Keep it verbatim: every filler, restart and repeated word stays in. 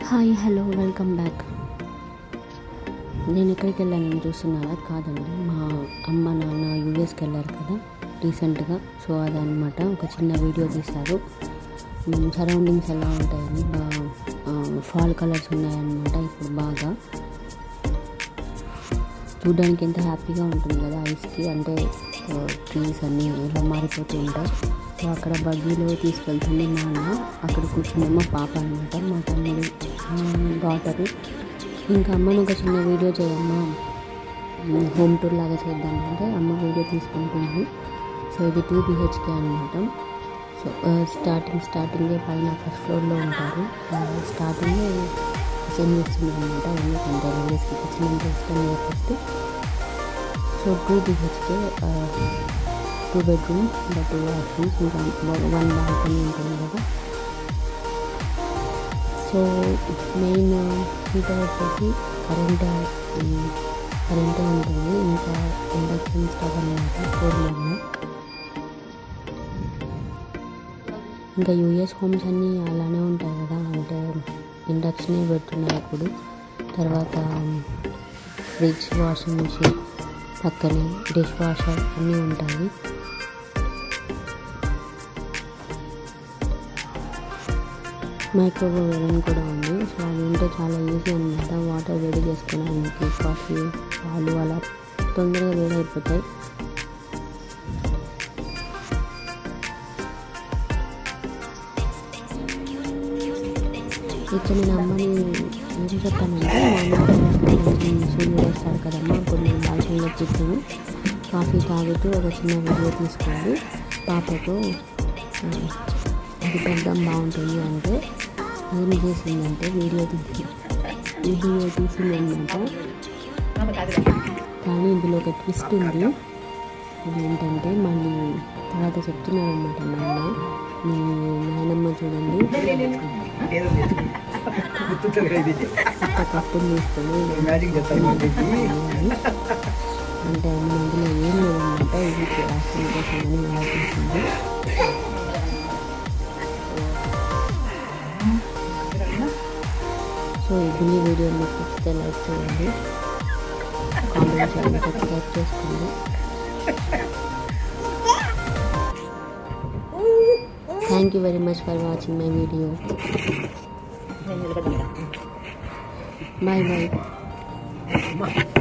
Hi hello welcome back. నేను ఎక్కడికి వెళ్ళానని చూస్తున్నారా? కాదండి, మా అమ్మ నాన్న యూఎస్కి వెళ్ళారు కదా రీసెంట్గా. సో అదనమాట ఒక చిన్న వీడియో తీశారు. సరౌండింగ్స్ ఎలా ఉంటాయని, బాగా ఫాల్ కలర్స్ ఉన్నాయన్నమాట. ఇప్పుడు బాగా చూడడానికి ఎంత హ్యాపీగా ఉంటుంది కదా ఐస్కి, అంటే ట్రీస్ అన్నీ ఎలా మారిపోతూ ఉంటాయి. సో అక్కడ బగ్గీలో తీసుకెళ్తుంది మా అన్న, అక్కడ కూర్చుంది మా పాప అనమాట, మా తమ్ముడు డాటరు. ఇంకా అమ్మను ఒక చిన్న వీడియో చేయమ్మా, హోమ్ టూర్ లాగా చేద్దామంటే అమ్మ వీడియో తీసుకుంటుంది. సో ఇది టూ బిహెచ్కే అనమాట. సో స్టార్టింగ్ స్టార్టింగే పైన ఫస్ట్ ఫ్లోర్లో ఉంటారు. స్టార్టింగ్ సెండ్ చేస్తుంది అనమాట, ఎందుకంటే యూఎస్కి వచ్చినంత ఇష్టం కాబట్టి. So two BHK, two bedroom, ఇంకా టూ వాష్రూమ్స్, ఇంకా వన్ బాల్కనీ ఉంటుంది కదా. సో మెయిన్ హీటర్ వచ్చేసి కరెంట్ కరెంటే ఉంటుంది, ఇంకా ఇండక్షన్ స్టవ్ అనమాట ఫోర్ బర్నర్. ఇంకా యూఎస్ హోమ్స్ అన్నీ అలానే ఉంటాయి కదా, అంటే ఇండక్షనే పెడుతున్నారు ఇప్పుడు. తర్వాత ఫ్రిడ్జ్, వాషింగ్ మిషన్, పక్కనే డిష్ వాషర్ అన్నీ ఉంటాయి. మైక్రోవేవ్ ఓవెన్ కూడా ఉంది. సో అది ఉంటే చాలా ఈజీ అనమాట. వాటర్ వేడి చేసుకోవడానికి, కాఫీ, పాలు అలా తొందరగా వేడి అయిపోతాయి. ఇక్కడ నేను అమ్మని ఏం చెప్పానంటే, మా అమ్మ సూర్యుడు వేస్తాడు కదమ్మా, అప్పుడు నేను బాల్కనీలో కూర్చొని కాఫీ తాగుతూ ఒక చిన్న వీడియో తీసుకోవాలి పాపకు, అది పెద్దం బాగుంటుంది అంటే ఏం చేసిందంటే వీడియో తీసి వీడియో తీసిందనమాట. కానీ ఇందులో ఒక ట్విస్ట్ ఉంది. అది ఏంటంటే మళ్ళీ తర్వాత చెప్తున్నారనమాట నాన్న, మీ నాయనమ్మ చూడండి కప్పులు తీసుకొని అంటే అమ్మ అందులో ఏం లేదన్నమాట, ఇది రాష్ట్రం కోసం అని ఆలోచించింది. సో ఈ బుల్లి వీడియో మీకు నచ్చితే లైక్ చేయండి, కామెంట్ చేయండి, సబ్స్క్రైబ్ చేసుకోండి. Thank you very much for watching my video. Bye bye.